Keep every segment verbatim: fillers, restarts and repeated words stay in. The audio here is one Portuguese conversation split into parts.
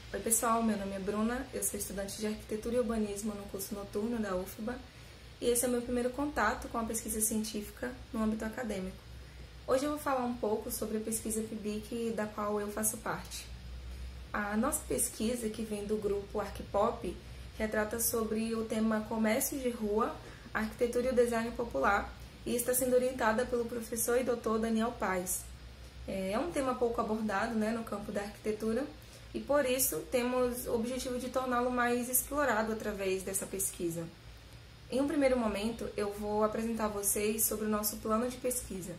Oi pessoal, meu nome é Bruna, eu sou estudante de Arquitetura e Urbanismo no curso noturno da U F B A e esse é o meu primeiro contato com a pesquisa científica no âmbito acadêmico. Hoje eu vou falar um pouco sobre a pesquisa P I B I C da qual eu faço parte. A nossa pesquisa, que vem do grupo Arquipop, retrata sobre o tema Comércio de Rua, Arquitetura e o Design Popular e está sendo orientada pelo professor e doutor Daniel Paes. É um tema pouco abordado, né, no campo da arquitetura, e por isso temos o objetivo de torná-lo mais explorado através dessa pesquisa. Em um primeiro momento, eu vou apresentar a vocês sobre o nosso plano de pesquisa.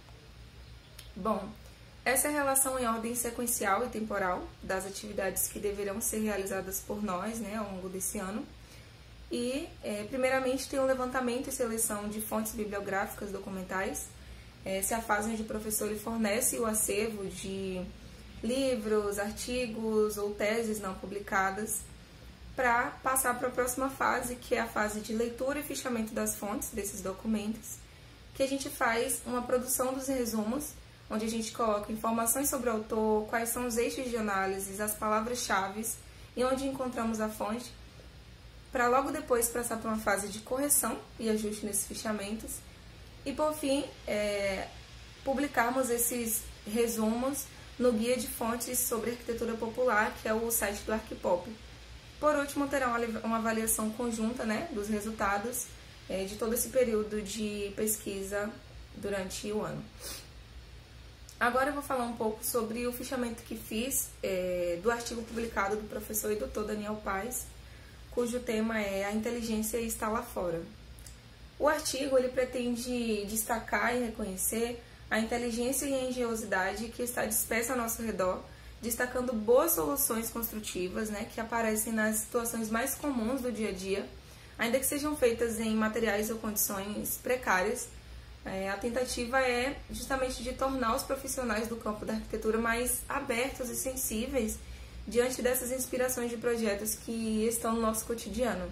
Bom, essa é a relação em ordem sequencial e temporal das atividades que deverão ser realizadas por nós, né, ao longo desse ano. E, é, primeiramente, tem o levantamento e seleção de fontes bibliográficas documentais. Essa é a fase onde o professor ele fornece o acervo de livros, artigos ou teses não publicadas, para passar para a próxima fase, que é a fase de leitura e fichamento das fontes desses documentos, que a gente faz uma produção dos resumos, onde a gente coloca informações sobre o autor, quais são os eixos de análise, as palavras-chave e onde encontramos a fonte, para logo depois passar para uma fase de correção e ajuste nesses fichamentos, e por fim, é, publicarmos esses resumos no Guia de Fontes sobre Arquitetura Popular, que é o site do Arquipop. Por último, terá uma avaliação conjunta, né, dos resultados é, de todo esse período de pesquisa durante o ano. Agora eu vou falar um pouco sobre o fichamento que fiz é, do artigo publicado do professor e doutor Daniel Paes, cujo tema é A Inteligência Está Lá Fora. O artigo ele pretende destacar e reconhecer a inteligência e a engenhosidade que está dispersa ao nosso redor, destacando boas soluções construtivas, né, que aparecem nas situações mais comuns do dia a dia, ainda que sejam feitas em materiais ou condições precárias. É, a tentativa é justamente de tornar os profissionais do campo da arquitetura mais abertos e sensíveis diante dessas inspirações de projetos que estão no nosso cotidiano.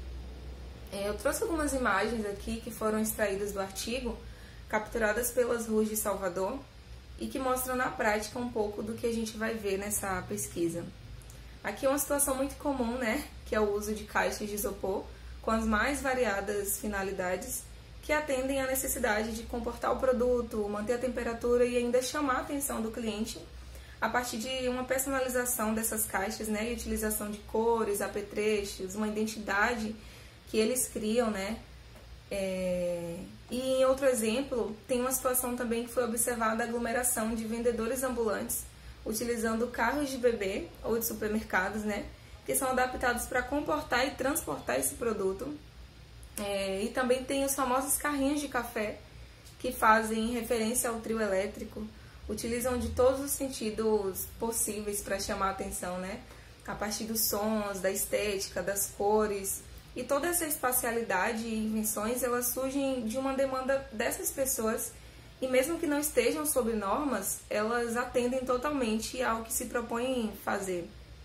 É, eu trouxe algumas imagens aqui que foram extraídas do artigo, capturadas pelas ruas de Salvador, e que mostram na prática um pouco do que a gente vai ver nessa pesquisa. Aqui é uma situação muito comum, né, que é o uso de caixas de isopor com as mais variadas finalidades que atendem à necessidade de comportar o produto, manter a temperatura e ainda chamar a atenção do cliente a partir de uma personalização dessas caixas, né, e utilização de cores, apetrechos, uma identidade que eles criam, né. É... E em outro exemplo, tem uma situação também que foi observada a aglomeração de vendedores ambulantes utilizando carros de bebê ou de supermercados, né, que são adaptados para comportar e transportar esse produto. É... E também tem os famosos carrinhos de café que fazem referência ao trio elétrico, utilizam de todos os sentidos possíveis para chamar a atenção, né, a partir dos sons, da estética, das cores. E toda essa espacialidade e invenções, elas surgem de uma demanda dessas pessoas e mesmo que não estejam sob normas, elas atendem totalmente ao que se propõem fazer.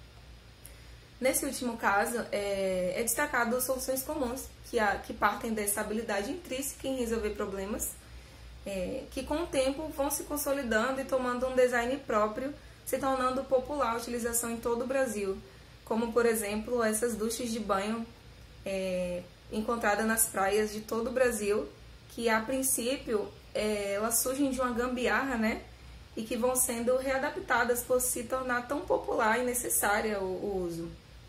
Nesse último caso, é, é destacado soluções comuns, que, há, que partem dessa habilidade intrínseca em resolver problemas, é, que com o tempo vão se consolidando e tomando um design próprio, se tornando popular a utilização em todo o Brasil, como, por exemplo, essas duchas de banho É, encontrada nas praias de todo o Brasil, que a princípio é, elas surgem de uma gambiarra, né, e que vão sendo readaptadas por se tornar tão popular e necessária o, o uso.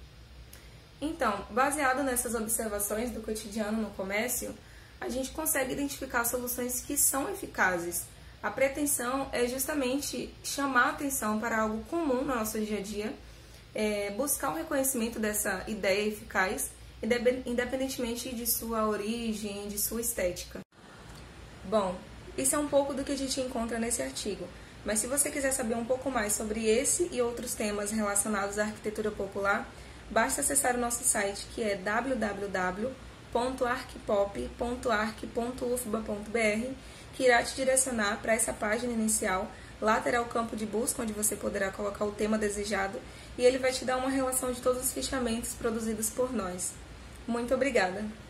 Então, baseado nessas observações do cotidiano no comércio, a gente consegue identificar soluções que são eficazes. A pretensão é justamente chamar a atenção para algo comum no nosso dia a dia, é, buscar o reconhecimento dessa ideia eficaz, independentemente de sua origem, de sua estética. Bom, isso é um pouco do que a gente encontra nesse artigo, mas se você quiser saber um pouco mais sobre esse e outros temas relacionados à arquitetura popular, basta acessar o nosso site, que é w w w ponto arquipop ponto arq ponto u f b a ponto b r, que irá te direcionar para essa página inicial. Lá terá o campo de busca, onde você poderá colocar o tema desejado, e ele vai te dar uma relação de todos os fichamentos produzidos por nós. Muito obrigada!